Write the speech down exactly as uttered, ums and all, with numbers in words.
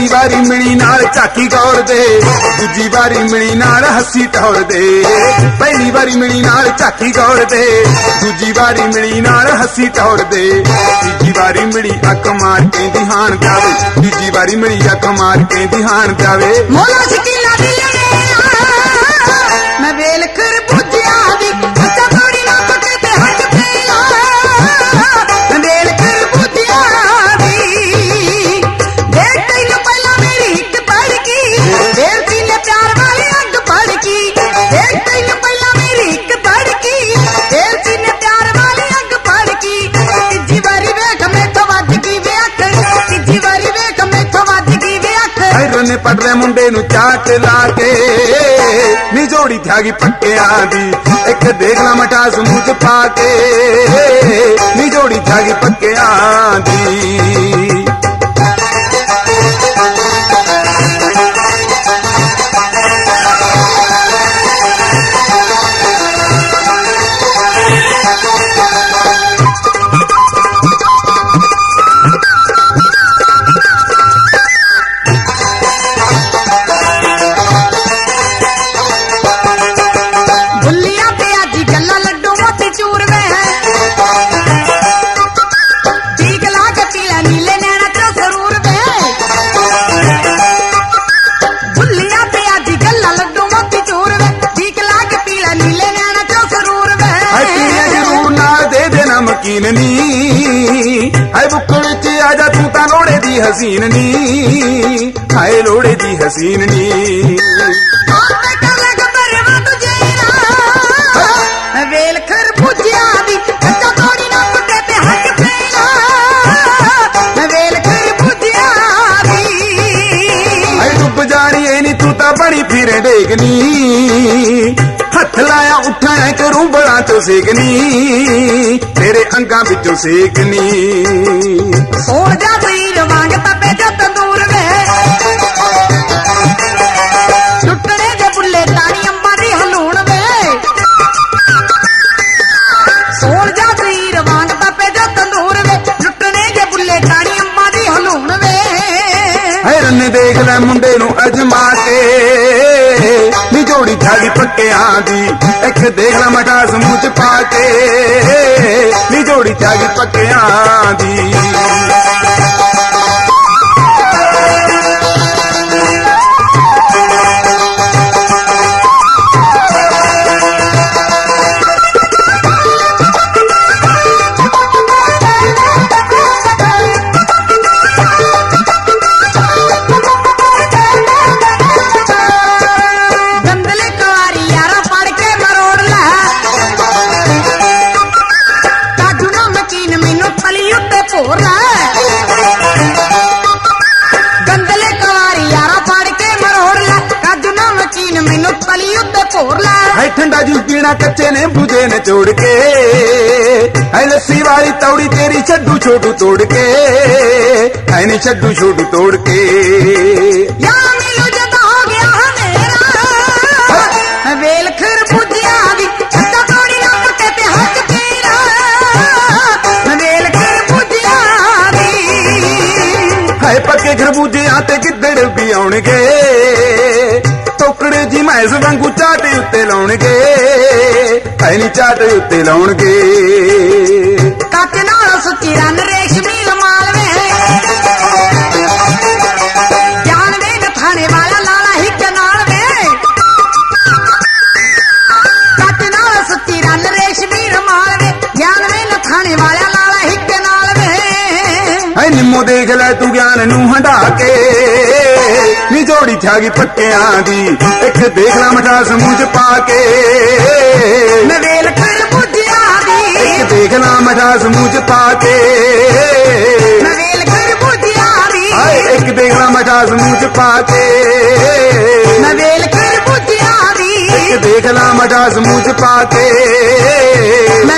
ਪਹਿਲੀ ਵਾਰੀ ਮਿਲੀ ਨਾਲ ਝਾਕੀ ਗੌਰ ਦੇ, ਦੂਜੀ ਵਾਰੀ ਮਿਲੀ ਨਾਲ ਹੱਸੀ ਟੌਰ ਦੇ। ਪਹਿਲੀ ਵਾਰੀ ਮਿਲੀ ਨਾਲ ਝਾਕੀ ਗੌਰ ਦੇ, ਦੂਜੀ ਵਾਰੀ ਮਿਲੀ ਨਾਲ ਹੱਸੀ ਟੌਰ ਦੇ। ਤੀਜੀ ਵਾਰੀ ਮਿਲੀ ਅੱਖ ਮਾਰ ਕਹਿੰਦੀ ਹਾਣ ਜਾਵੇ, ਤੀਜੀ ਵਾਰੀ ਮਿਲੀ ਅੱਖ ਮਾਰ ਕਹਿੰਦੀ ਹਾਣ ਜਾਵੇ। ਮੋਲਾ ਸ਼ਕੀਲਾ ਦੀ ਮੈਂ ਵੇਲ ਕਰ ਬੁੱਝਿਆ ਦੀ ਬੱਚਾ ਥੋੜੀ ਨਾ ਪੱਕੇ ਤੇ ਹੱਥ ਫੇਲਾ। ਮੈਂ ਵੇਲ ਕਰ ਬੁੱਝਿਆ ਦੀ ਦੇਖ ਤੈਨੂੰ ਪਹਿਲਾਂ ਮੇਰੀ ਇੱਕ ਪੜਕੀ, ਫੇਰ ਤੀਨੇ ਪਿਆਰ ਵਾਲੀ ਅੱਗ ਪੜਕੀ। ਦੇਖ ਤੈਨੂੰ ਪਹਿਲਾਂ ਮੇਰੀ ਇੱਕ ਪੜਕੀ, ਫੇਰ ਤੀਨੇ ਪਿਆਰ ਵਾਲੀ ਅੱਗ ਪੜਕੀ। ਤੀਜੀ ਵਾਰੀ ਵੇਖ ਮੈਥੋਂ ਵੱਜ ਗਈ ਵੇ ਅੱਖ, ਤੀਜੀ ਵਾਰੀ ਵੇਖ ਮੈਥੋਂ ਵੱਜ ਗਈ ਵੇ ਅੱਖ। ਨੇ ਪੜਦੇ ਮੁੰਡੇ ਨੂੰ ਚਾਟ ਲਾ ਕੇ ਨੀ ਜੋੜੀ ਥਾਗੀ ਪੱਕਿਆਂ ਦੀ, ਇੱਕ ਦੇਖ ਲਾ ਮਟਾਸ ਮੂੰਹ ਚ ਪਾ ਕੇ ਨੀ ਜੋੜੀ ਥਾਗੀ ਪੱਕਿਆਂ ਦੀ। ਨਮਕੀਨ ਨੀ ਹਾਏ ਬੁੱਕਲ ਵਿੱਚ ਆ ਜਾ ਤੂੰ ਤਾਂ ਲੋੜੇ ਦੀ ਹਸੀਨ ਨੀ, ਹਾਏ ਲੋੜੇ ਦੀ ਹਸੀਨ ਨੀ। ਵੇਲ ਕਰ ਬੁੱਝਿਆ ਦੀ ਬੱਚਾ ਥੋੜੀ ਨਾ ਪੱਕੇ ਤੇ ਹੱਥ ਫੇਲਾ। ਵੇਲ ਕਰ ਬੁੱਝਿਆ ਦੀ ਹਾਏ ਡੁੱਬ ਜਾਣੀ ਏ ਨੀ ਤੂੰ ਤਾਂ ਬਣੀ ਫਿਰੇ ਡੇਗਨੀ, ਹੱਥ ਲਾਇਆ ਉੱਠਾਂ ਕਰੂੰ ਬੜਾ ਚੋ ਸੇਕਨੀ, ਤੇਰੇ ਅੰਗਾਂ ਵਿੱਚੋਂ ਸੇਕਨੀ। ਸੋਣ ਜਾ ਵੀਰ ਵਾਂਗ ਤਪੇ ਜੋ ਤੰਦੂਰ ਵੇ, ਟੁੱਟਣੇ ਦੇ ਬੁੱਲੇ ਤਾਣੀ ਅੰਬਾਂ ਦੀ ਹਲੂਣ ਵੇ। ਸੋਣ ਜਾ ਵੀਰ ਵਾਂਗ ਤਪੇ ਜੋ ਤੰਦੂਰ ਵੇ, ਟੁੱਟਣੇ ਦੇ ਬੁੱਲੇ ਤਾਣੀ ਅੰਬਾਂ ਦੀ ਹਲੂਣ ਵੇ। ਹਾਏ ਰੰਨੇ ਦੇਖ ਲੈ ਮੁੰਡੇ ਨੂੰ ਅਜਮਾ ਕੇ ਨੀ ਜੋੜੀ ਥਾਲੀ ਪੱਕਿਆਂ ਦੀ, ਇੱਕ ਦੇਖ ਲਾ ਮਟਾਸ ਮੂੰਹ ਚ ਪਾ ਕੇ ਨੀ ਜੋੜੀ ਥਾਲੀ ਪੱਕਿਆਂ ਦੀ। ਹਾਏ ਠੰਡਾ ਜੂਸ ਪੀਣਾ ਕੱਚੇ ਨੇ ਬੁਝੇ ਨੇ ਚੋੜ ਕੇ, ਹਾਏ ਲੱਸੀ ਵਾਲੀ ਤੌੜੀ ਤੇਰੀ ਛੱਡੂ ਛੋਟੂ ਤੋੜ ਕੇ, ਹਾਏ ਨੀ ਛੱਡੂ ਛੋਟੂ ਤੋੜ ਕੇ। ਯਾ ਮਿਲੂ ਜਦ ਹੋ ਗਿਆ ਹਨੇਰਾ, ਵੇਲ ਖਰ ਬੁੱਝਿਆ ਦੀ ਛੱਡਾ ਤੋੜੀ ਨਾ ਪੱਕੇ ਤੇ ਹੱਥ ਫੇਰਾ। ਵੇਲ ਖਰ ਬੁੱਝਿਆ ਦੀ ਹਾਏ ਪੱਕੇ ਖਰਬੂਜਿਆਂ ਤੇ ਗਿੱਦੜ ਵੀ ਆਉਣਗੇ, ਟੋਕੜੇ ਜੀ ਮੈਸ ਵਾਂਗੂ ਝਾਟੇ ਉੱਤੇ ਲਾਉਣਗੇ, ਹਾਏ ਨੀ ਝਾਟੇ ਉੱਤੇ ਲਾਉਣਗੇ। ਕੱਚ ਨਾਲ ਸੁੱਚੀ ਰੰਨ ਰੇਸ਼ਮੀ ਰਮਾਲ ਵੇ, ਜਾਨ ਵੇ ਨਥਾਣੇ ਵਾਲਾ ਲਾਲਾ ਹਿੱਕ ਨਾਲ ਵੇ। ਕੱਚ ਨਾਲ ਸੁੱਚੀ ਰੰਨ ਰੇਸ਼ਮੀ ਰਮਾਲ ਵੇ, ਜਾਨ ਵੇ ਨਥਾਣੇ ਵਾਲਾ ਲਾਲਾ ਹਿੱਕ ਨਾਲ ਵੇ। ਹਾਏ ਨਿੰਮੋ ਦੇਖ ਲੈ ਤੂੰ ਗਿਆਨ ਨੂੰ ਹੰਢਾ ਕੇ ਨੀ ਜੋੜੀ ਥਾਗੀ ਪੱਕਿਆਂ ਦੀ, ਇੱਕ ਦੇਖ ਲਾ ਮਟਾਸ ਮੂੰਹ ਚ ਪਾ ਕੇ ਵੇਲ ਕਰ ਬੁੱਝਿਆ ਦੀ, ਇੱਕ ਦੇਖ ਲਾ ਮਟਾਸ ਮੂੰਹ ਚ ਪਾ ਕੇ ਵੇਲ ਕਰ ਬੁੱਝਿਆ ਦੀ। ਹਾਏ ਇੱਕ ਦੇਖ ਲਾ ਮਟਾਸ ਮੂੰਹ ਚ ਪਾ ਕੇ ਵੇਲ ਕਰ ਬੁੱਝਿਆ ਦੀ, ਇੱਕ ਦੇਖ ਲਾ ਮਟਾਸ ਮੂੰਹ ਚ ਪਾ ਕੇ